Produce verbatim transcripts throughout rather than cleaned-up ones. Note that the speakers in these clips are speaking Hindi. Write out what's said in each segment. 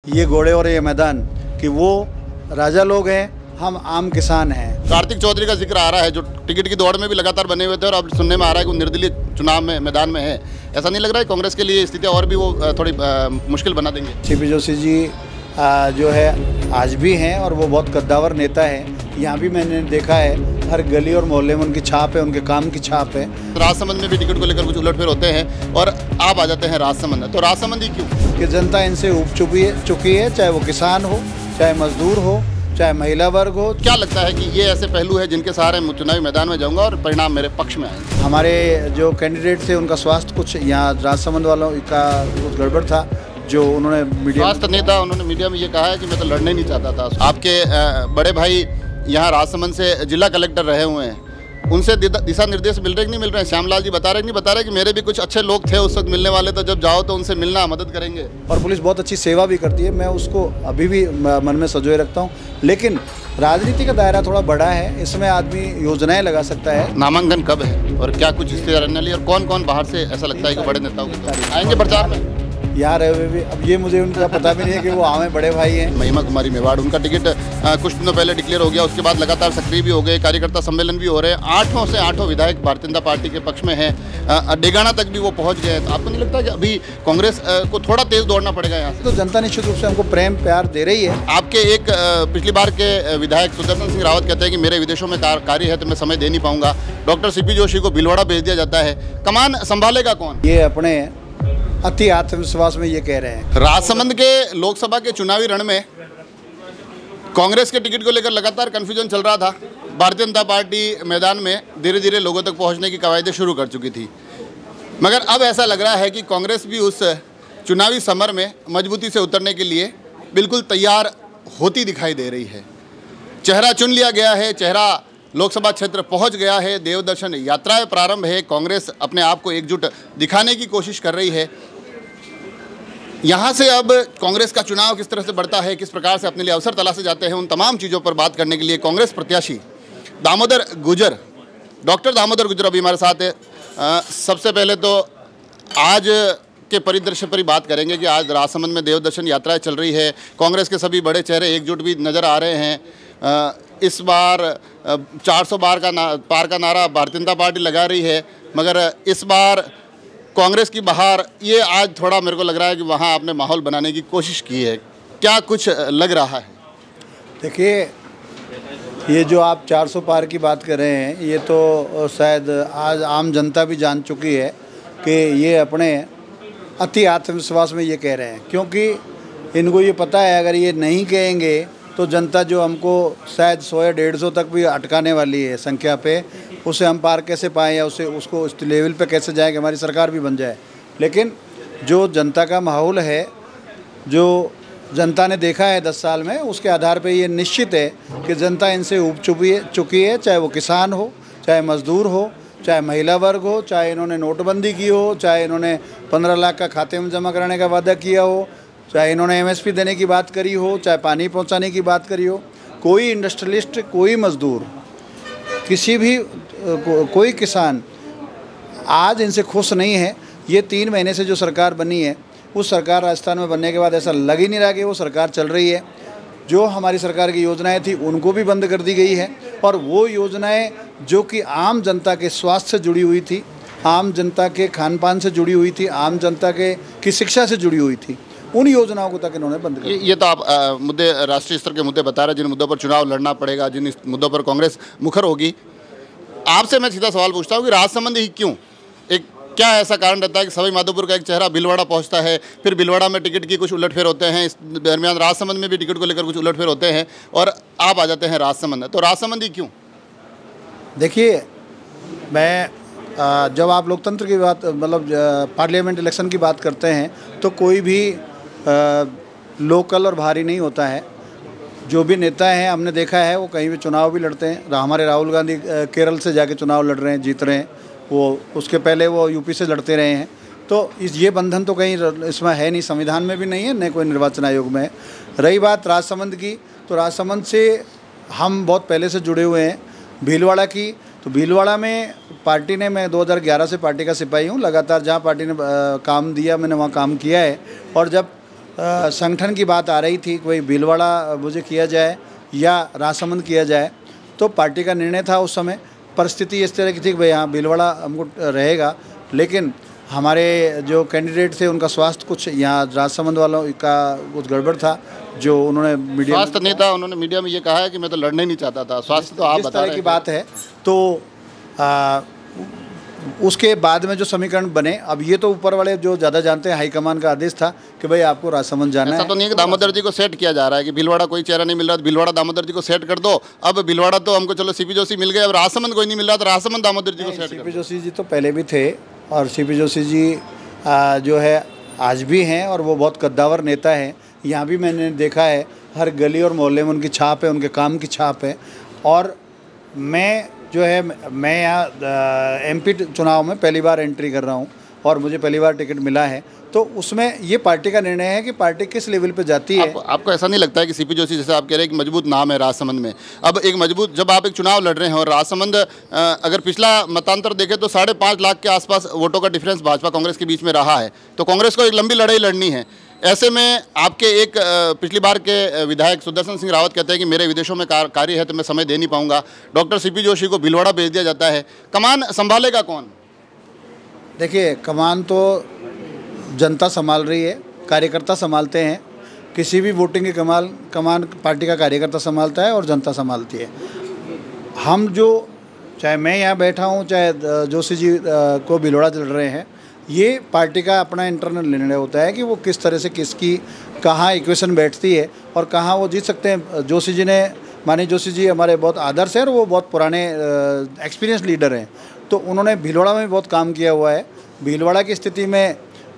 ये घोड़े और ये मैदान कि वो राजा लोग हैं, हम आम किसान हैं। कार्तिक चौधरी का जिक्र आ रहा है जो टिकट की दौड़ में भी लगातार बने हुए थे और अब सुनने में आ रहा है कि वो निर्दलीय चुनाव में मैदान में है। ऐसा नहीं लग रहा है कांग्रेस के लिए स्थितियाँ और भी वो थोड़ी मुश्किल बना देंगे? सीपी जोशी जी आ, जो है आज भी हैं और वो बहुत कद्दावर नेता है। यहाँ भी मैंने देखा है हर गली और मोहल्ले में उनकी छाप है, उनके काम की छाप है। राजसमंद में भी टिकट को लेकर कुछ उलटफेर होते हैं और आप आ जाते हैं राजसमंद। तो राजसमंद ही क्यों? कि जनता इनसे ऊब चुकी है चुकी है चाहे वो किसान हो, चाहे मजदूर हो, चाहे महिला वर्ग हो। क्या लगता है कि ये ऐसे पहलू है जिनके सहारे चुनावी मैदान में जाऊंगा और परिणाम मेरे पक्ष में आएंगे? हमारे जो कैंडिडेट थे उनका स्वास्थ्य कुछ यहाँ राजसमंद वालों का कुछ गड़बड़ था, जो उन्होंने मीडिया स्वास्थ्य नेता उन्होंने मीडिया में ये कहा है कि मैं तो लड़ने नहीं चाहता था। आपके बड़े भाई यहाँ राजसमंद से जिला कलेक्टर रहे हुए हैं, उनसे दिशा निर्देश मिल रहे कि नहीं मिल रहे हैं? श्यामलाल जी बता रहे नहीं बता रहे कि मेरे भी कुछ अच्छे लोग थे उस वक्त मिलने वाले, तो जब जाओ तो उनसे मिलना, मदद करेंगे। और पुलिस बहुत अच्छी सेवा भी करती है, मैं उसको अभी भी मन में सजोए रखता हूँ। लेकिन राजनीति का दायरा थोड़ा बड़ा है, इसमें आदमी योजनाएं लगा सकता है। नामांकन कब है और क्या कुछ स्थिति रहने वाली और कौन कौन बाहर से ऐसा लगता है कि बड़े नेताओं के आएंगे प्रचार में? यार भी अब ये मुझे उनका पता भी नहीं है कि वो आवे बड़े भाई हैं। महिमा कुमारी मेवाड़, उनका टिकट आ, कुछ दिनों पहले डिक्लेयर हो गया, उसके बाद लगातार सक्रिय भी हो गए, कार्यकर्ता सम्मेलन भी हो रहे हैं। आठों से आठों विधायक भारतीय जनता पार्टी के पक्ष में हैं, डेगाना तक भी वो पहुंच गए। तो आपको नहीं लगता कि अभी कांग्रेस को थोड़ा तेज दौड़ना पड़ेगा यहाँ से? तो जनता निश्चित रूप से हमको प्रेम प्यार दे रही है। आपके एक पिछली बार के विधायक सुदर्शन सिंह रावत कहते हैं कि मेरे विदेशों में कार्य है तो मैं समय दे नहीं पाऊंगा। डॉक्टर सीपी जोशी को भीलवाड़ा भेज दिया जाता है, कमान संभालेगा कौन? ये अपने अति आत्मविश्वास में ये कह रहे हैं। राजसमंद के लोकसभा के चुनावी रण में कांग्रेस के टिकट को लेकर लगातार कंफ्यूजन चल रहा था। भारतीय जनता पार्टी मैदान में धीरे धीरे लोगों तक पहुंचने की कवायदें शुरू कर चुकी थी, मगर अब ऐसा लग रहा है कि कांग्रेस भी उस चुनावी समर में मजबूती से उतरने के लिए बिल्कुल तैयार होती दिखाई दे रही है। चेहरा चुन लिया गया है, चेहरा लोकसभा क्षेत्र पहुंच गया है, देवदर्शन यात्राएं प्रारंभ है। कांग्रेस अपने आप को एकजुट दिखाने की कोशिश कर रही है। यहां से अब कांग्रेस का चुनाव किस तरह से बढ़ता है, किस प्रकार से अपने लिए अवसर तलाशे जाते हैं, उन तमाम चीज़ों पर बात करने के लिए कांग्रेस प्रत्याशी दामोदर गुजर, डॉक्टर दामोदर गुजर अभी हमारे साथ है। आ, सबसे पहले तो आज के परिदृश्य पर ही बात करेंगे कि आज राजसमंद में देवदर्शन यात्राएं चल रही है। कांग्रेस के सभी बड़े चेहरे एकजुट भी नज़र आ रहे हैं। आ, इस बार चार सौ बार का ना पार का नारा भारतीय जनता पार्टी लगा रही है, मगर इस बार कांग्रेस की बहार, ये आज थोड़ा मेरे को लग रहा है कि वहाँ आपने माहौल बनाने की कोशिश की है। क्या कुछ लग रहा है? देखिए, ये जो आप चार सौ पार की बात कर रहे हैं, ये तो शायद आज आम जनता भी जान चुकी है कि ये अपने अति आत्मविश्वास में ये कह रहे हैं, क्योंकि इनको ये पता है अगर ये नहीं कहेंगे तो जनता जो हमको शायद सौ या डेढ़ सौ तक भी अटकाने वाली है संख्या पे, उसे हम पार कैसे पाएँ या उसे उसको उस लेवल पे कैसे जाए कि हमारी सरकार भी बन जाए। लेकिन जो जनता का माहौल है, जो जनता ने देखा है दस साल में, उसके आधार पे ये निश्चित है कि जनता इनसे ऊब चुकी है चुकी है चाहे वो किसान हो, चाहे मजदूर हो, चाहे महिला वर्ग हो, चाहे इन्होंने नोटबंदी की हो, चाहे इन्होंने पंद्रह लाख का खाते में जमा कराने का वादा किया हो, चाहे इन्होंने एमएसपी देने की बात करी हो, चाहे पानी पहुंचाने की बात करी हो। कोई इंडस्ट्रियलिस्ट, कोई मजदूर, किसी भी को, कोई किसान आज इनसे खुश नहीं है। ये तीन महीने से जो सरकार बनी है, उस सरकार राजस्थान में बनने के बाद ऐसा लग ही नहीं रहा कि वो सरकार चल रही है। जो हमारी सरकार की योजनाएं थी उनको भी बंद कर दी गई है, और वो योजनाएं जो कि आम जनता के स्वास्थ्य से जुड़ी हुई थी, आम जनता के खान पान से जुड़ी हुई थी, आम जनता के की शिक्षा से जुड़ी हुई थी, उन योजनाओं को तक इन्होंने बंद कर दिया। ये तो आप आ, मुद्दे राष्ट्रीय स्तर के मुद्दे बता रहे हैं, जिन मुद्दों पर चुनाव लड़ना पड़ेगा, जिन मुद्दों पर कांग्रेस मुखर होगी। आपसे मैं सीधा सवाल पूछता हूँ कि राजसमंद ही क्यों? एक क्या ऐसा कारण रहता है कि सवाई माधोपुर का एक चेहरा भीलवाड़ा पहुंचता है, फिर भीलवाड़ा में टिकट की कुछ उलटफेर होते हैं, इस दरमियान राजसमंद में भी टिकट को लेकर कुछ उलटफेर होते हैं और आप आ जाते हैं राजसमंद? तो राजसमंद ही क्यों? देखिए, मैं जब आप लोकतंत्र की बात, मतलब पार्लियामेंट इलेक्शन की बात करते हैं, तो कोई भी आ, लोकल और भारी नहीं होता है। जो भी नेता हैं, हमने देखा है वो कहीं भी चुनाव भी लड़ते हैं। हमारे राहुल गांधी केरल से जाके चुनाव लड़ रहे हैं, जीत रहे हैं। वो उसके पहले वो यूपी से लड़ते रहे हैं। तो इस ये बंधन तो कहीं इसमें है नहीं, संविधान में भी नहीं है, न कोई निर्वाचन आयोग में है। रही बात राजसमंद की, तो राजसमंद से हम बहुत पहले से जुड़े हुए हैं। भीलवाड़ा की, तो भीलवाड़ा में पार्टी ने, मैं दो हज़ार ग्यारह से पार्टी का सिपाही हूँ, लगातार जहाँ पार्टी ने आ, काम दिया मैंने वहाँ काम किया है। और जब संगठन की बात आ रही थी, कोई भीलवाड़ा मुझे किया जाए या राजसमंद किया जाए, तो पार्टी का निर्णय था उस समय। परिस्थिति इस तरह की थी कि भाई यहाँ भीलवाड़ा हमको रहेगा, लेकिन हमारे जो कैंडिडेट थे उनका स्वास्थ्य कुछ, यहाँ राजसमंद वालों का कुछ गड़बड़ था, जो उन्होंने मीडिया स्वास्थ्य नेता उन्होंने मीडिया में ये कहा है कि मैं तो लड़ना ही नहीं चाहता था। स्वास्थ्य तो आप बता रहे हैं की बात है। तो आ, उसके बाद में जो समीकरण बने, अब ये तो ऊपर वाले जो ज़्यादा जानते हैं, हाईकमान का आदेश था कि भाई आपको राजसमंद जाना है। ऐसा तो नहीं है कि दामोदर जी को सेट किया जा रहा है कि भीलवाड़ा कोई चेहरा नहीं मिल रहा, भीलवाड़ा दामोदर जी को सेट कर दो। अब भीलवाड़ा तो हमको चलो सीपी जोशी मिल गए, अब राजसमंद कोई नहीं मिल रहा, तो राजसमंद दामोदर जी को सेट। सीपी जोशी जी तो पहले भी थे और सीपी जोशी जी जो है आज भी हैं और वो बहुत कद्दावर नेता हैं। यहाँ भी मैंने देखा है, हर गली और मोहल्ले में उनकी छाप है, उनके काम की छाप है। और मैं जो है मैं यहाँ एमपी चुनाव में पहली बार एंट्री कर रहा हूँ और मुझे पहली बार टिकट मिला है, तो उसमें ये पार्टी का निर्णय है कि पार्टी किस लेवल पे जाती है। आप, आपको ऐसा नहीं लगता है कि सीपी जोशी, जैसे आप कह रहे हैं कि मजबूत नाम है राजसमंद में, अब एक मजबूत, जब आप एक चुनाव लड़ रहे हैं और राजसमंद अगर पिछला मतांतर देखें तो साढ़े पाँच लाख के आसपास वोटों का डिफरेंस भाजपा कांग्रेस के बीच में रहा है, तो कांग्रेस को एक लंबी लड़ाई लड़नी है। ऐसे में आपके एक पिछली बार के विधायक सुदर्शन सिंह रावत कहते हैं कि मेरे विदेशों में कार्य है तो मैं समय दे नहीं पाऊंगा। डॉक्टर सीपी जोशी को भीलवाड़ा भेज दिया जाता है, कमान संभालेगा कौन? देखिए, कमान तो जनता संभाल रही है, कार्यकर्ता संभालते हैं। किसी भी वोटिंग की कमाल कमान पार्टी का कार्यकर्ता संभालता है और जनता संभालती है। हम जो, चाहे मैं यहाँ बैठा हूँ, चाहे जोशी जी को भीलवाड़ा लड़ रहे हैं, ये पार्टी का अपना इंटरनल निर्णय होता है कि वो किस तरह से किसकी कहाँ इक्वेशन बैठती है और कहाँ वो जीत सकते हैं। जोशी जी ने, माननीय जोशी जी हमारे बहुत आदर्श हैं और वो बहुत पुराने एक्सपीरियंस लीडर हैं, तो उन्होंने भीलवाड़ा में बहुत काम किया हुआ है। भीलवाड़ा की स्थिति में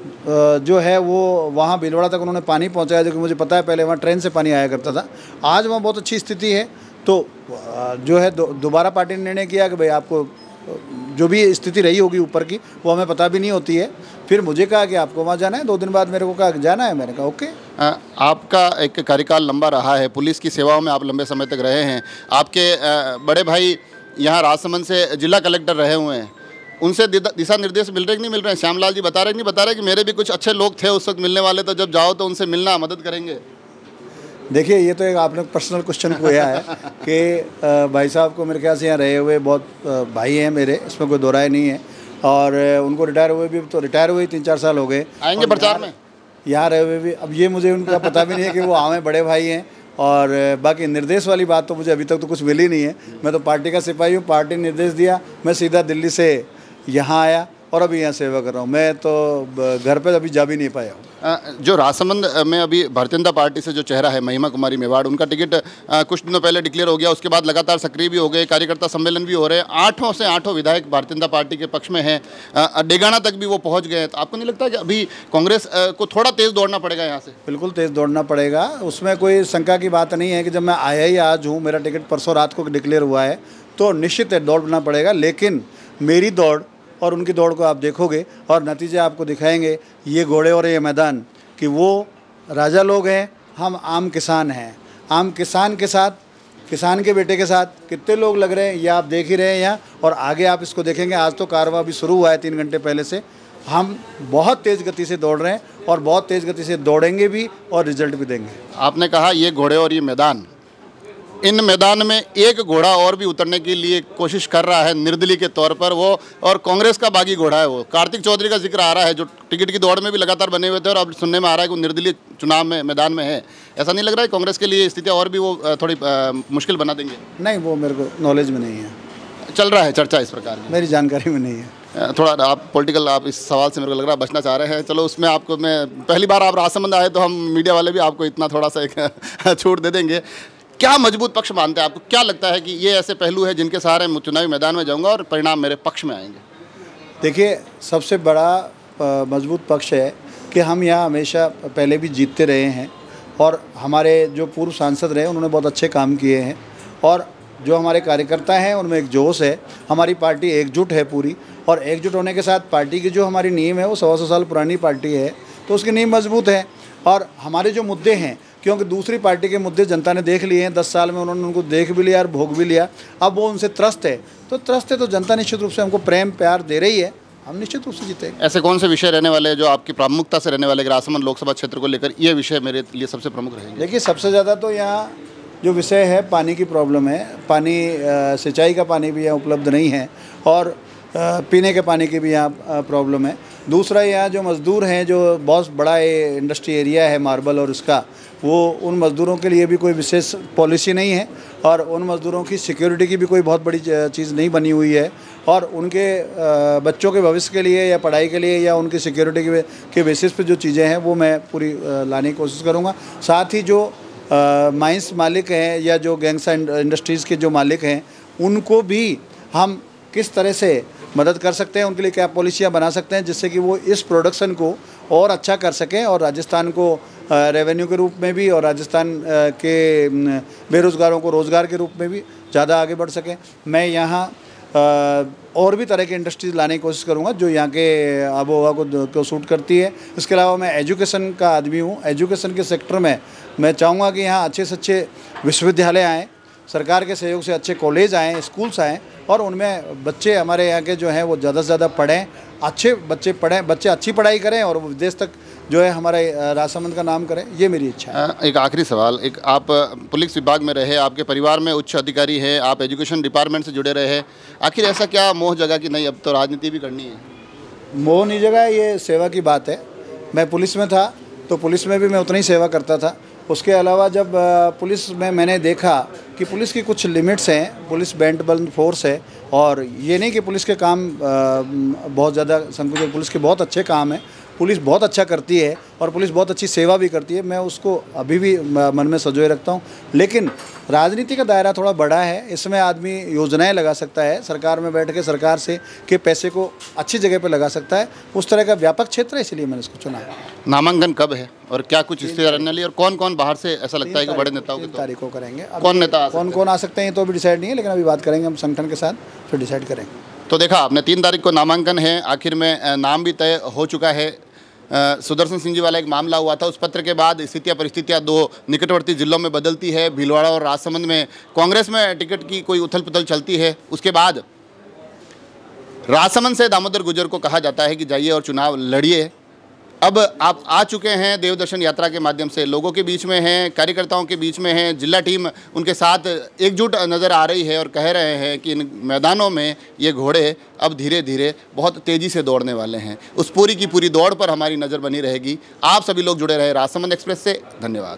जो है वो वहाँ भीलवाड़ा तक उन्होंने पानी पहुँचाया, जो कि मुझे पता है पहले वहाँ ट्रेन से पानी आया करता था। आज वहाँ बहुत अच्छी स्थिति है। तो जो है दोबारा पार्टी ने निर्णय किया कि भाई आपको जो भी स्थिति रही होगी ऊपर की वो हमें पता भी नहीं होती है। फिर मुझे कहा कि आपको वहाँ जाना है, दो दिन बाद मेरे को कहा जाना है, मैंने कहा ओके। आ, आपका एक कार्यकाल लंबा रहा है, पुलिस की सेवाओं में आप लंबे समय तक रहे हैं। आपके आ, बड़े भाई यहाँ राजसमंद से जिला कलेक्टर रहे हुए हैं, उनसे दिशा निर्देश मिल रहे कि नहीं मिल रहे हैं? श्यामलाल जी बता रहे कि नहीं बता रहे कि मेरे भी कुछ अच्छे लोग थे उस वक्त मिलने वाले, तो जब जाओ तो उनसे मिलना, मदद करेंगे? देखिए, ये तो एक आपने पर्सनल क्वेश्चन किया है कि भाई साहब को मेरे ख्याल से यहाँ रहे हुए बहुत भाई हैं मेरे, इसमें कोई दो राय नहीं है। और उनको रिटायर हुए भी, तो रिटायर हुए तीन चार साल हो गए, आएंगे प्रचार में, यहाँ रहे हुए भी। अब ये मुझे उनका पता भी नहीं है कि वो आवे, बड़े भाई हैं। और बाकी निर्देश वाली बात तो मुझे अभी तक तो कुछ मिली नहीं है। मैं तो पार्टी का सिपाही हूँ, पार्टी ने निर्देश दिया, मैं सीधा दिल्ली से यहाँ आया और अभी यहाँ सेवा कर रहा हूँ। मैं तो घर पर अभी जा भी नहीं पाया हूँ। जो राजसमंद में अभी भारतीय जनता पार्टी से जो चेहरा है महिमा कुमारी मेवाड़, उनका टिकट कुछ दिनों पहले डिक्लेयर हो गया, उसके बाद लगातार सक्रिय भी हो गए, कार्यकर्ता सम्मेलन भी हो रहे हैं। आठों से आठों विधायक भारतीय जनता पार्टी के पक्ष में हैं, डेगाना तक भी वो पहुंच गए। तो आपको नहीं लगता कि अभी कांग्रेस को थोड़ा तेज़ दौड़ना पड़ेगा यहाँ से? बिल्कुल तेज़ दौड़ना पड़ेगा, उसमें कोई शंका की बात नहीं है कि जब मैं आया ही आज हूँ, मेरा टिकट परसों रात को डिक्लेयर हुआ है, तो निश्चित है दौड़ना पड़ेगा। लेकिन मेरी दौड़ और उनकी दौड़ को आप देखोगे और नतीजे आपको दिखाएंगे, ये घोड़े और ये मैदान, कि वो राजा लोग हैं, हम आम किसान हैं। आम किसान के साथ, किसान के बेटे के साथ कितने लोग लग रहे हैं ये आप देख ही रहे हैं यहाँ, और आगे आप इसको देखेंगे। आज तो कारवां भी शुरू हुआ है तीन घंटे पहले से। हम बहुत तेज़ गति से दौड़ रहे हैं और बहुत तेज़ गति से दौड़ेंगे भी और रिजल्ट भी देंगे। आपने कहा ये घोड़े और ये मैदान, इन मैदान में एक घोड़ा और भी उतरने के लिए कोशिश कर रहा है निर्दलीय के तौर पर, वो और कांग्रेस का बागी घोड़ा है वो कार्तिक चौधरी का जिक्र आ रहा है, जो टिकट की दौड़ में भी लगातार बने हुए थे और अब सुनने में आ रहा है कि वो निर्दलीय चुनाव में मैदान में है। ऐसा नहीं लग रहा है कांग्रेस के लिए स्थितियाँ और भी वो थोड़ी मुश्किल बना देंगे? नहीं, वो मेरे को नॉलेज में नहीं है। चल रहा है चर्चा इस प्रकार की? मेरी जानकारी में नहीं है। थोड़ा आप पॉलिटिकल, आप इस सवाल से मेरे को लग रहा है बचना चाह रहे हैं। चलो उसमें आपको, मैं पहली बार आप राजसमंद आए तो हम मीडिया वाले भी आपको इतना थोड़ा सा एक छूट दे देंगे। क्या मजबूत पक्ष मानते हैं? आपको क्या लगता है कि ये ऐसे पहलू है जिनके सहारे चुनावी मैदान में जाऊंगा और परिणाम मेरे पक्ष में आएंगे? देखिए, सबसे बड़ा मजबूत पक्ष है कि हम यहाँ हमेशा पहले भी जीतते रहे हैं और हमारे जो पूर्व सांसद रहे उन्होंने बहुत अच्छे काम किए हैं, और जो हमारे कार्यकर्ता हैं उनमें एक जोश है। हमारी पार्टी एकजुट है पूरी, और एकजुट होने के साथ पार्टी की जो हमारी नींव है वो सवा सौ साल पुरानी पार्टी है, तो उसकी नींव मजबूत है। और हमारे जो मुद्दे हैं, क्योंकि दूसरी पार्टी के मुद्दे जनता ने देख लिए हैं, दस साल में उन्होंने उनको देख भी लिया और भोग भी लिया, अब वो उनसे त्रस्त है। तो त्रस्त है तो जनता निश्चित रूप से हमको प्रेम प्यार दे रही है, हम निश्चित रूप से जीतेंगे। ऐसे कौन से विषय रहने वाले हैं जो आपकी प्रामुख्यता से रहने वाले राजसमंद लोकसभा क्षेत्र को लेकर ये विषय मेरे लिए सबसे प्रमुख रहेंगे? देखिए, सबसे ज़्यादा तो यहाँ जो विषय है पानी की प्रॉब्लम है। पानी, सिंचाई का पानी भी यहाँ उपलब्ध नहीं है और पीने के पानी की भी यहाँ प्रॉब्लम है। दूसरा, यहाँ जो मज़दूर हैं, जो बहुत बड़ा ये इंडस्ट्री एरिया है मार्बल और उसका, वो उन मज़दूरों के लिए भी कोई विशेष पॉलिसी नहीं है और उन मज़दूरों की सिक्योरिटी की भी कोई बहुत बड़ी चीज़ नहीं बनी हुई है और उनके बच्चों के भविष्य के लिए या पढ़ाई के लिए या उनकी सिक्योरिटी के के बेसिस पे जो चीज़ें हैं वो मैं पूरी लाने की कोशिश करूँगा। साथ ही जो माइंस मालिक हैं या जो गैंग्स इंडस्ट्रीज़ के जो मालिक हैं, उनको भी हम किस तरह से मदद कर सकते हैं, उनके लिए क्या पॉलिसियाँ बना सकते हैं जिससे कि वो इस प्रोडक्शन को और अच्छा कर सकें और राजस्थान को रेवेन्यू के रूप में भी और राजस्थान के बेरोज़गारों को रोज़गार के रूप में भी ज़्यादा आगे बढ़ सकें। मैं यहाँ और भी तरह की इंडस्ट्रीज लाने की कोशिश करूँगा जो यहाँ के आबो हवा को, को सूट करती है। इसके अलावा मैं एजुकेशन का आदमी हूँ। एजुकेशन के सेक्टर में मैं चाहूँगा कि यहाँ अच्छे से अच्छे विश्वविद्यालय आएँ, सरकार के सहयोग से अच्छे कॉलेज आएँ, स्कूल्स आएँ और उनमें बच्चे हमारे यहाँ के जो हैं वो ज़्यादा से ज़्यादा पढ़ें, अच्छे बच्चे पढ़ें, बच्चे अच्छी पढ़ाई करें और वो विदेश तक जो है हमारे राजसमंद का नाम करें, ये मेरी इच्छा है। एक आखिरी सवाल, एक आप पुलिस विभाग में रहे, आपके परिवार में उच्च अधिकारी है, आप एजुकेशन डिपार्टमेंट से जुड़े रहे हैं, आखिर ऐसा क्या मोह जगह कि नहीं अब तो राजनीति भी करनी है? मोह नहीं जगह, ये सेवा की बात है। मैं पुलिस में था तो पुलिस में भी मैं उतनी ही सेवा करता था। उसके अलावा जब पुलिस में मैंने देखा कि पुलिस की कुछ लिमिट्स हैं, पुलिस बैंड बंद फोर्स है और ये नहीं कि पुलिस के काम बहुत ज़्यादा संकुचित, पुलिस के बहुत अच्छे काम हैं, पुलिस बहुत अच्छा करती है और पुलिस बहुत अच्छी सेवा भी करती है। मैं उसको अभी भी मन में संजोए रखता हूँ। लेकिन राजनीति का दायरा थोड़ा बड़ा है, इसमें आदमी योजनाएं लगा सकता है, सरकार में बैठ के सरकार से के पैसे को अच्छी जगह पे लगा सकता है। उस तरह का व्यापक क्षेत्र है, इसलिए मैंने इसको चुना है। नामांकन कब है और क्या कुछ स्थिति और कौन कौन बाहर से ऐसा लगता है कि बड़े नेताओं की तारीख को करेंगे? कौन नेता कौन कौन आ सकते हैं तो अभी डिसाइड नहीं है, लेकिन अभी बात करेंगे हम संगठन के साथ, फिर डिसाइड करेंगे। तो देखा आपने, तीन तारीख को नामांकन है, आखिर में नाम भी तय हो चुका है। सुदर्शन सिंह जी वाला एक मामला हुआ था, उस पत्र के बाद स्थितियाँ परिस्थितियाँ दो निकटवर्ती जिलों में बदलती है। भीलवाड़ा और राजसमंद में कांग्रेस में टिकट की कोई उथल पुथल चलती है। उसके बाद राजसमंद से दामोदर गुर्जर को कहा जाता है कि जाइए और चुनाव लड़िए। अब आप आ चुके हैं देवदर्शन यात्रा के माध्यम से, लोगों के बीच में हैं, कार्यकर्ताओं के बीच में हैं, जिला टीम उनके साथ एकजुट नज़र आ रही है और कह रहे हैं कि इन मैदानों में ये घोड़े अब धीरे धीरे बहुत तेज़ी से दौड़ने वाले हैं। उस पूरी की पूरी दौड़ पर हमारी नज़र बनी रहेगी। आप सभी लोग जुड़े रहे राजसमंद एक्सप्रेस से। धन्यवाद।